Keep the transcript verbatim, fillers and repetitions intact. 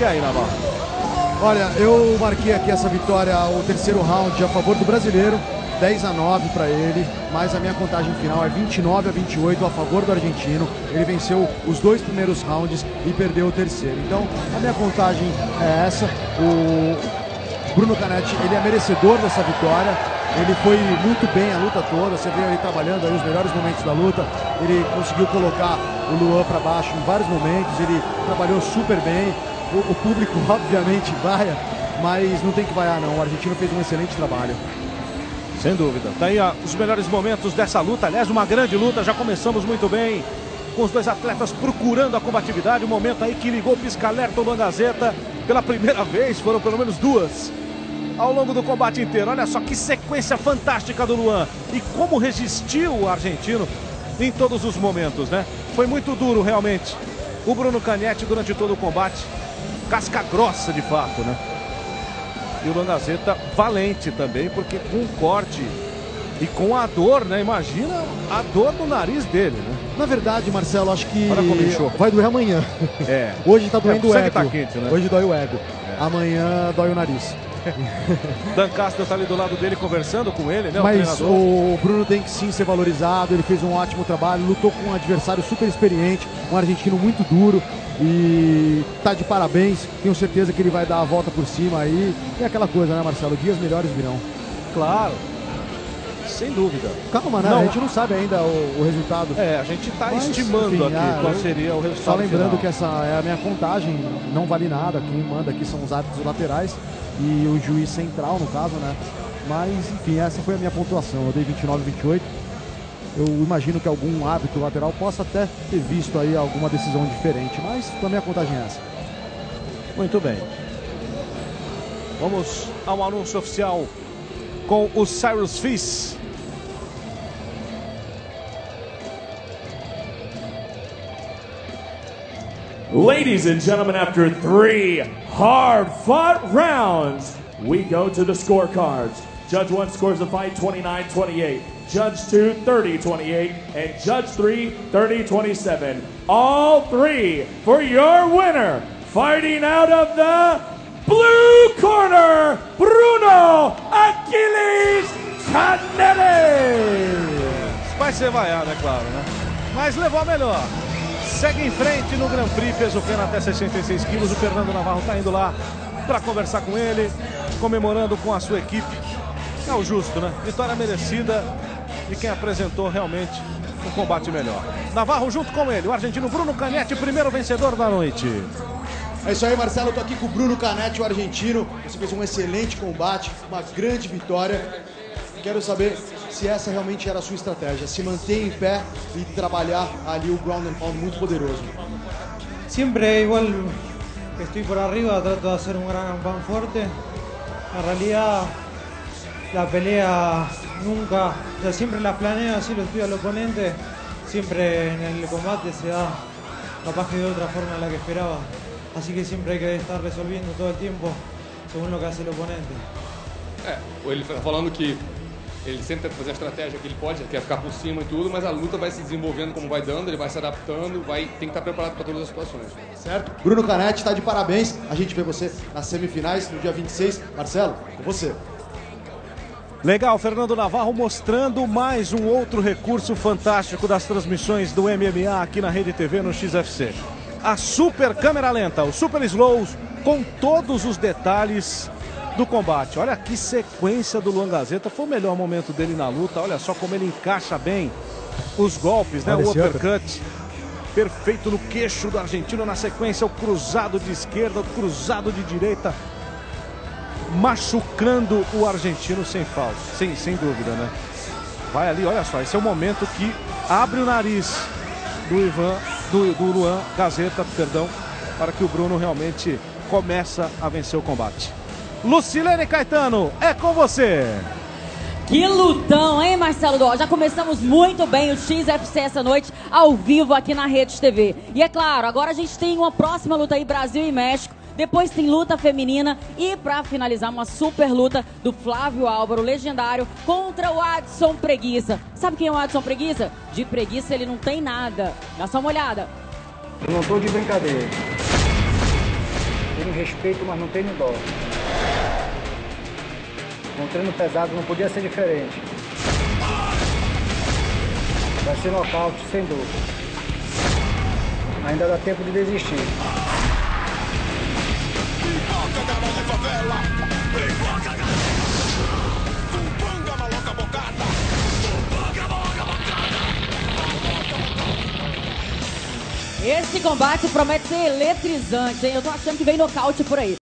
E aí, Navarro? Olha, eu marquei aqui essa vitória, o terceiro round a favor do brasileiro, dez a nove para ele, mas a minha contagem final é vinte e nove a vinte e oito a favor do argentino. Ele venceu os dois primeiros rounds e perdeu o terceiro. Então, a minha contagem é essa. O Bruno Canetti, ele é merecedor dessa vitória. Ele foi muito bem a luta toda, você vê ele trabalhando aí os melhores momentos da luta. Ele conseguiu colocar o Luan para baixo em vários momentos, ele trabalhou super bem. O, o público, obviamente, vaia, mas não tem que vaiar não. O argentino fez um excelente trabalho. Sem dúvida. Tá aí ó, os melhores momentos dessa luta. Aliás, uma grande luta. Já começamos muito bem com os dois atletas procurando a combatividade. Um momento aí que ligou o pisca-alerta ao Luan Gazeta pela primeira vez. Foram pelo menos duas ao longo do combate inteiro. Olha só que sequência fantástica do Luan. E como resistiu o argentino em todos os momentos, né? Foi muito duro, realmente. O Bruno Canetti durante todo o combate. Casca grossa, de fato, né? E o Luan Gazeta valente também, porque com o corte e com a dor, né? Imagina a dor no nariz dele, né? Na verdade, Marcelo, acho que como vai doer amanhã. É. Hoje tá doendo é, o ego. Tá quente, né? Hoje dói o ego. É. Amanhã dói o nariz. Dan Castro tá ali do lado dele conversando com ele, né? Mas o, o Bruno tem que sim ser valorizado. Ele fez um ótimo trabalho, lutou com um adversário super experiente, um argentino muito duro. E tá de parabéns, tenho certeza que ele vai dar a volta por cima aí. E aquela coisa, né, Marcelo? Dias melhores virão. Claro, sem dúvida. Calma, né? Não. A gente não sabe ainda o, o resultado. É, a gente tá Mas, estimando enfim, aqui ah, qual seria o resultado. Só lembrando final. que essa é a minha contagem, não vale nada. Quem manda aqui são os árbitros laterais e o juiz central, no caso, né? Mas, enfim, essa foi a minha pontuação. Eu dei vinte e nove a vinte e oito. Eu imagino que algum árbitro lateral possa até ter visto aí alguma decisão diferente, mas a minha contagem é essa. Muito bem. Vamos ao anúncio oficial com o Cyrus Fizz. Ladies and gentlemen, after three hard-fought rounds, we go to the scorecards. Judge one scores the fight twenty-nine twenty-eight. Judge two, thirty twenty-eight, and Judge three, thirty twenty-seven. All three for your winner, fighting out of the blue corner, Bruno Aquiles Canetti. Vai ser vaiado, é claro, né? Mas levou a melhor. Segue em frente no Grand Prix, peso pena até sessenta e seis quilos. O Fernando Navarro tá indo lá para conversar com ele, comemorando com a sua equipe. É o justo, né? Vitória merecida de quem apresentou realmente um combate melhor. Navarro junto com ele, o argentino Bruno Canetti, primeiro vencedor da noite. É isso aí, Marcelo, eu tô aqui com o Bruno Canetti, o argentino. Você fez um excelente combate, uma grande vitória. Quero saber se essa realmente era a sua estratégia, se manter em pé e trabalhar ali o ground and pound muito poderoso. Siempre igual que estoy por arriba, trato de hacer un ground and pound fuerte. En realidad la pelea nunca, o sea, siempre la planeo, así lo estudio al oponente, siempre en el combate se da capaz que de otra forma a la que esperaba, así que siempre hay que estar resolviendo todo el tiempo según lo que hace el oponente. É, ele está falando que ele sempre tenta fazer a estratégia que ele pode, quer ficar por cima e tudo, mas a luta vai se desenvolvendo como vai dando, ele vai se adaptando, vai, tem que estar preparado para todas as situações. Certo? Bruno Canetti está de parabéns, a gente vê você nas semifinais no dia vinte e seis. Marcelo, com você. Legal, Fernando Navarro mostrando mais um outro recurso fantástico das transmissões do M M A aqui na Rede T V no X F C. A super câmera lenta, o super slows, com todos os detalhes do combate. Olha que sequência do Luan Gazeta, foi o melhor momento dele na luta. Olha só como ele encaixa bem os golpes, né? O uppercut perfeito no queixo do argentino, na sequência o cruzado de esquerda, o cruzado de direita, machucando o argentino sem falta, sem, sem dúvida, né? Vai ali, olha só, esse é o momento que abre o nariz do Ivan, do, do Luan Gazeta, perdão, para que o Bruno realmente começa a vencer o combate. Lucilene Caetano, é com você. Que lutão, hein, Marcelo Dó? Já começamos muito bem o X F C essa noite, ao vivo aqui na Rede T V. E é claro, agora a gente tem uma próxima luta aí, Brasil e México. Depois tem luta feminina e pra finalizar uma super luta do Flávio Álvaro, legendário, contra o Adson Preguiça. Sabe quem é o Adson Preguiça? De preguiça ele não tem nada. Dá só uma olhada. Eu não tô de brincadeira. Tenho respeito, mas não tenho dó. Um treino pesado não podia ser diferente. Vai ser nocaute, sem dúvida. Ainda dá tempo de desistir. Esse combate promete ser eletrizante, hein? Eu tô achando que vem nocaute por aí.